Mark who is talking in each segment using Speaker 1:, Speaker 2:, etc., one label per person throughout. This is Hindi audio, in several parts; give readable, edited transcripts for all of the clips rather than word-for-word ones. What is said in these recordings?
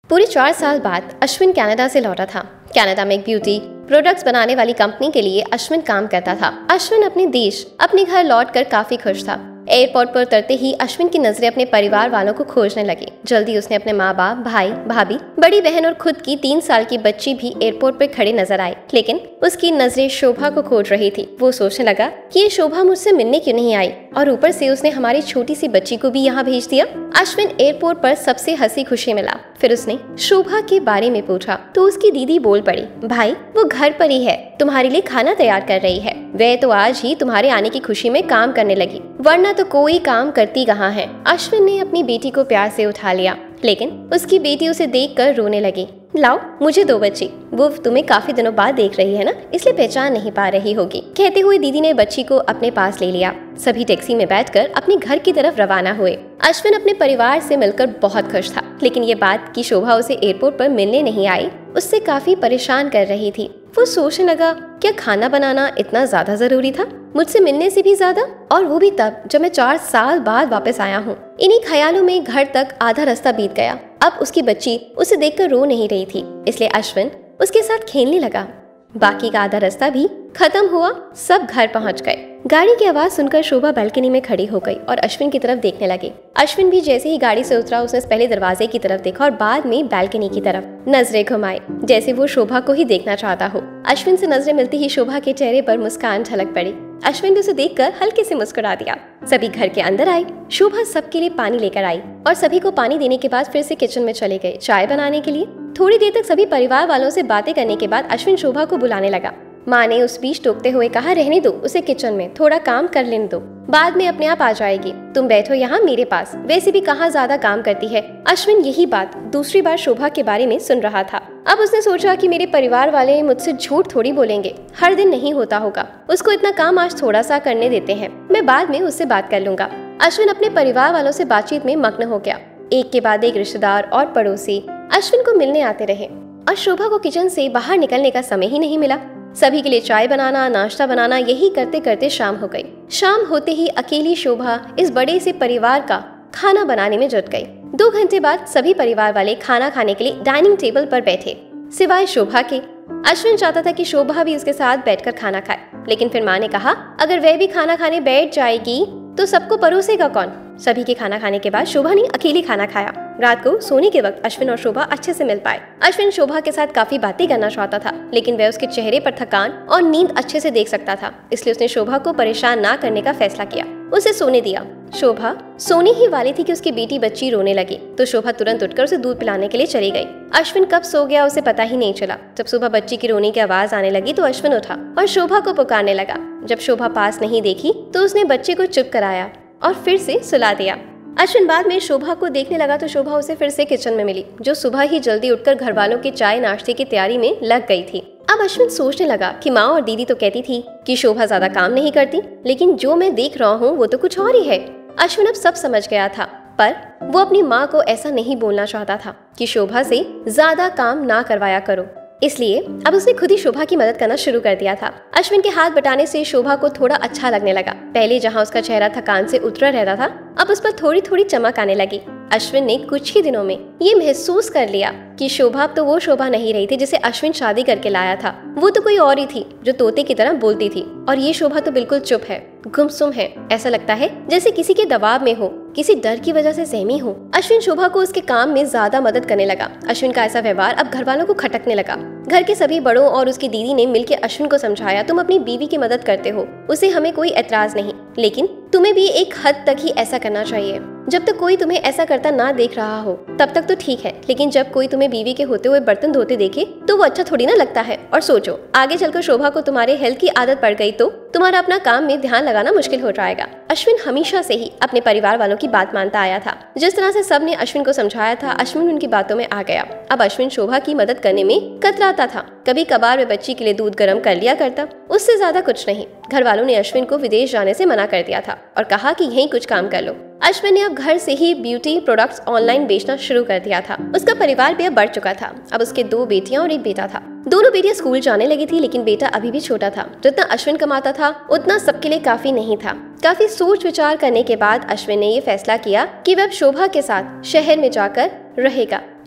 Speaker 1: पूरे 4 साल बाद अश्विन कनाडा से लौटा था। कनाडा में एक ब्यूटी प्रोडक्ट्स बनाने वाली कंपनी के लिए अश्विन काम करता था। अश्विन अपने देश अपने घर लौटकर काफी खुश था। एयरपोर्ट पर उतरते ही अश्विन की नजरें अपने परिवार वालों को खोजने लगी। जल्दी उसने अपने माँ बाप, भाई, भाभी, बड़ी बहन और खुद की 3 साल की बच्ची भी एयरपोर्ट पर खड़े नजर आए, लेकिन उसकी नजरें शोभा को खोज रही थी। वो सोचने लगा कि ये शोभा मुझसे मिलने क्यों नहीं आई, और ऊपर से उसने हमारी छोटी सी बच्ची को भी यहाँ भेज दिया। अश्विन एयरपोर्ट पर सबसे हंसी खुशी मिला। फिर उसने शोभा के बारे में पूछा तो उसकी दीदी बोल पड़ी, भाई वो घर पर ही है, तुम्हारे लिए खाना तैयार कर रही है। वह तो आज ही तुम्हारे आने की खुशी में काम करने लगी, वरना तो कोई काम करती कहाँ है। अश्विन ने अपनी बेटी को प्यार से उठा लिया, लेकिन उसकी बेटी उसे देखकर रोने लगी। लाओ मुझे दो बच्ची, वो तुम्हें काफी दिनों बाद देख रही है ना, इसलिए पहचान नहीं पा रही होगी। कहते हुए दीदी ने बच्ची को अपने पास ले लिया। सभी टैक्सी में बैठकर अपने घर की तरफ रवाना हुए। अश्विन अपने परिवार से मिलकर बहुत खुश था, लेकिन ये बात कि शोभा उसे एयरपोर्ट पर मिलने नहीं आई उससे काफी परेशान कर रही थी। वो सोचने लगा, क्या खाना बनाना इतना ज्यादा जरूरी था, मुझसे मिलने से भी ज्यादा, और वो भी तब जब मैं 4 साल बाद वापस आया हूँ। इन्हीं ख्यालों में घर तक आधा रास्ता बीत गया। अब उसकी बच्ची उसे देखकर रो नहीं रही थी, इसलिए अश्विन उसके साथ खेलने लगा। बाकी का आधा रास्ता भी खत्म हुआ, सब घर पहुंच गए। गाड़ी की आवाज सुनकर शोभा बालकनी में खड़ी हो गई और अश्विन की तरफ देखने लगी। अश्विन भी जैसे ही गाड़ी से उतरा उसने पहले दरवाजे की तरफ देखा और बाद में बालकनी की तरफ नजरें घुमाई, जैसे वो शोभा को ही देखना चाहता हो। अश्विन से नजरें मिलती ही शोभा के चेहरे पर मुस्कान झलक पड़ी। अश्विन ने उसे देखकर हल्के से मुस्कुरा दिया। सभी घर के अंदर आए। शोभा सबके लिए पानी लेकर आई और सभी को पानी देने के बाद फिर से किचन में चले गए चाय बनाने के लिए। थोड़ी देर तक सभी परिवार वालों से बातें करने के बाद अश्विन शोभा को बुलाने लगा। माँ ने उस बीच टोकते हुए कहा, रहने दो उसे, किचन में थोड़ा काम कर लेने दो, बाद में अपने आप आ जाएगी, तुम बैठो यहाँ मेरे पास, वैसे भी कहाँ ज्यादा काम करती है। अश्विन यही बात दूसरी बार शोभा के बारे में सुन रहा था। अब उसने सोचा कि मेरे परिवार वाले मुझसे झूठ थोड़ी बोलेंगे, हर दिन नहीं होता होगा, उसको इतना काम आज थोड़ा सा करने देते हैं, मैं बाद में उससे बात कर लूंगा। अश्विन अपने परिवार वालों से बातचीत में मग्न हो गया। एक के बाद एक रिश्तेदार और पड़ोसी अश्विन को मिलने आते रहे और शोभा को किचन से बाहर निकलने का समय ही नहीं मिला। सभी के लिए चाय बनाना, नाश्ता बनाना, यही करते करते शाम हो गई। शाम होते ही अकेली शोभा इस बड़े से परिवार का खाना बनाने में जुट गई। 2 घंटे बाद सभी परिवार वाले खाना खाने के लिए डाइनिंग टेबल पर बैठे, सिवाय शोभा के। अश्विन चाहता था कि शोभा भी उसके साथ बैठकर खाना खाए, लेकिन फिर माँ ने कहा, अगर वह भी खाना खाने बैठ जाएगी तो सबको परोसेगा कौन। सभी के खाना खाने के बाद शोभा ने अकेली खाना खाया। रात को सोने के वक्त अश्विन और शोभा अच्छे से मिल पाए। अश्विन शोभा के साथ काफी बातें करना चाहता था, लेकिन वह उसके चेहरे पर थकान और नींद अच्छे से देख सकता था, इसलिए उसने शोभा को परेशान ना करने का फैसला किया। उसे सोने दिया। शोभा सोने ही वाली थी कि उसकी बेटी बच्ची रोने लगी, तो शोभा तुरंत उठकर उसे दूध पिलाने के लिए चली गई। अश्विन कब सो गया उसे पता ही नहीं चला। जब सुबह बच्ची की रोने की आवाज आने लगी तो अश्विन उठा और शोभा को पुकारने लगा। जब शोभा पास नहीं देखी तो उसने बच्चे को चुप कराया और फिर से सुला दिया। अश्विन बाद में शोभा को देखने लगा तो शोभा उसे फिर से किचन में मिली, जो सुबह ही जल्दी उठकर घर वालों की चाय नाश्ते की तैयारी में लग गई थी। अब अश्विन सोचने लगा कि माँ और दीदी तो कहती थी कि शोभा ज्यादा काम नहीं करती, लेकिन जो मैं देख रहा हूँ वो तो कुछ और ही है। अश्विन अब सब समझ गया था, पर वो अपनी माँ को ऐसा नहीं बोलना चाहता था कि शोभा से ज्यादा काम ना करवाया करो, इसलिए अब उसने खुद ही शोभा की मदद करना शुरू कर दिया था। अश्विन के हाथ बटाने से शोभा को थोड़ा अच्छा लगने लगा। पहले जहाँ उसका चेहरा थकान से उतरा रहता था, अब उस पर थोड़ी थोड़ी चमक आने लगी। अश्विन ने कुछ ही दिनों में ये महसूस कर लिया कि शोभा अब तो वो शोभा नहीं रही थी जिसे अश्विन शादी करके लाया था। वो तो कोई और ही थी जो तोते की तरह बोलती थी, और ये शोभा तो बिल्कुल चुप है, गुमसुम है। ऐसा लगता है जैसे किसी के दबाव में हो, किसी डर की वजह से सहमी हो। अश्विन शोभा को उसके काम में ज्यादा मदद करने लगा। अश्विन का ऐसा व्यवहार अब घर वालों को खटकने लगा। घर के सभी बड़ों और उसकी दीदी ने मिलकर अश्विन को समझाया, तुम अपनी बीवी की मदद करते हो, उसे हमें कोई एतराज नहीं, लेकिन तुम्हें भी एक हद तक ही ऐसा करना चाहिए। जब तक कोई तुम्हें ऐसा करता ना देख रहा हो तब तक तो ठीक है, लेकिन जब कोई तुम्हें बीवी के होते हुए बर्तन धोते देखे तो वो अच्छा थोड़ी ना लगता है। और सोचो, आगे चलकर शोभा को तुम्हारे हेल्थ की आदत पड़ गई तो तुम्हारा अपना काम में ध्यान लगाना मुश्किल हो जाएगा। अश्विन हमेशा से ही अपने परिवार वालों की बात मानता आया था। जिस तरह से सबने अश्विन को समझाया था, अश्विन उनकी बातों में आ गया। अब अश्विन शोभा की मदद करने में कतराता था। कभी कभार वे बच्ची के लिए दूध गर्म कर लिया करता, उससे ज्यादा कुछ नहीं। घर वालों ने अश्विन को विदेश जाने से मना कर दिया था और कहा कि यहीं कुछ काम कर लो। अश्विन ने अब घर से ही ब्यूटी प्रोडक्ट्स ऑनलाइन बेचना शुरू कर दिया था। उसका परिवार भी अब बढ़ चुका था। अब उसके 2 बेटियां और 1 बेटा था। दोनों बेटियां स्कूल जाने लगी थी, लेकिन बेटा अभी भी छोटा था। जितना अश्विन कमाता था उतना सबके लिए काफी नहीं था। काफी सोच विचार करने के बाद अश्विन ने ये फैसला किया कि वह शोभा के साथ शहर में जाकर रहेगा।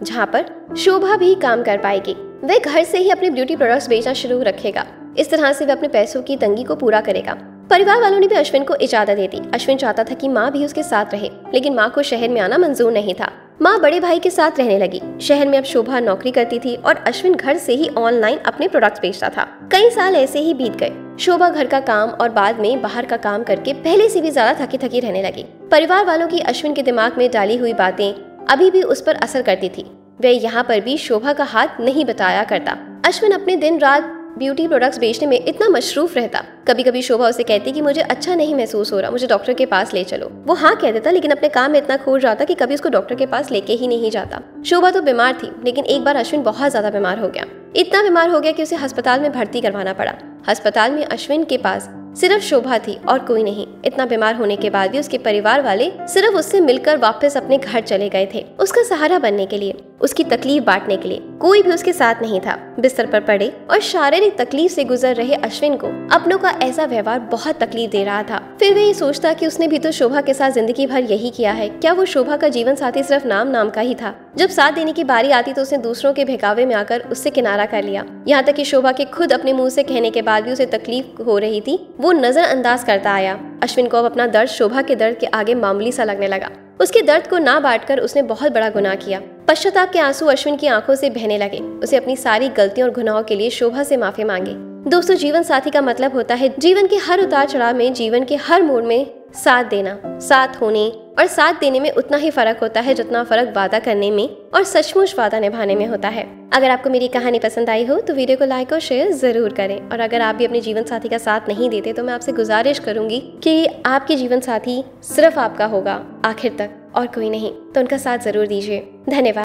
Speaker 1: जहाँ पर शोभा भी काम कर पाएगी। वह घर से ही अपने ब्यूटी प्रोडक्ट्स बेचना शुरू रखेगा। इस तरह से वह अपने पैसों की तंगी को पूरा करेगा। परिवार वालों ने भी अश्विन को इजाजत दे दी। अश्विन चाहता था कि माँ भी उसके साथ रहे, लेकिन माँ को शहर में आना मंजूर नहीं था। माँ बड़े भाई के साथ रहने लगी। शहर में अब शोभा नौकरी करती थी और अश्विन घर से ही ऑनलाइन अपने प्रोडक्ट्स बेचता था। कई साल ऐसे ही बीत गए। शोभा घर का काम और बाद में बाहर का काम करके पहले से भी ज्यादा थकी थकी रहने लगी। परिवार वालों की अश्विन के दिमाग में डाली हुई बातें अभी भी उस पर असर करती थी। वह यहाँ पर भी शोभा का हाथ नहीं बताया करता। अश्विन अपने दिन रात ब्यूटी प्रोडक्ट्स बेचने में इतना मशरूफ रहता। कभी कभी शोभा उसे कहती कि मुझे अच्छा नहीं महसूस हो रहा, मुझे डॉक्टर के पास ले चलो। वो हाँ कह देता, लेकिन अपने काम में इतना खो जाता कि कभी उसको डॉक्टर के पास लेके ही नहीं जाता। शोभा तो बीमार थी, लेकिन एक बार अश्विन बहुत ज्यादा बीमार हो गया। इतना बीमार हो गया कि उसे अस्पताल में भर्ती करवाना पड़ा। अस्पताल में अश्विन के पास सिर्फ शोभा थी और कोई नहीं। इतना बीमार होने के बाद भी उसके परिवार वाले सिर्फ उससे मिलकर वापस अपने घर चले गए थे, उसका सहारा बनने के लिए, उसकी तकलीफ बांटने के लिए। कोई भी उसके साथ नहीं था। बिस्तर पर पड़े और शारीरिक तकलीफ से गुजर रहे अश्विन को अपनों का ऐसा व्यवहार बहुत तकलीफ दे रहा था। फिर वह ये सोचता कि उसने भी तो शोभा के साथ जिंदगी भर यही किया है। क्या वो शोभा का जीवन साथी सिर्फ नाम का ही था? जब साथ देने की बारी आती तो उसने दूसरों के बहकावे में आकर उससे किनारा कर लिया। यहाँ तक कि शोभा के खुद अपने मुंह से कहने के बाद भी उसे तकलीफ हो रही थी, वो नजरअंदाज करता आया। अश्विन को अब अपना दर्द शोभा के दर्द के आगे मामूली सा लगने लगा। उसके दर्द को ना बांटकर उसने बहुत बड़ा गुनाह किया। पश्चाताप के आंसू अश्विन की आंखों से बहने लगे। उसे अपनी सारी गलतियों और गुनाहों के लिए शोभा से माफी मांगी। दोस्तों, जीवन साथी का मतलब होता है जीवन के हर उतार चढ़ाव में, जीवन के हर मोड़ में साथ देना। साथ होने और साथ देने में उतना ही फर्क होता है जितना फर्क वादा करने में और सचमुच वादा निभाने में होता है। अगर आपको मेरी कहानी पसंद आई हो तो वीडियो को लाइक और शेयर जरूर करें। और अगर आप भी अपने जीवन साथी का साथ नहीं देते तो मैं आपसे गुजारिश करूंगी कि आपके जीवन साथी सिर्फ आपका होगा आखिर तक और कोई नहीं, तो उनका साथ जरूर दीजिए। धन्यवाद।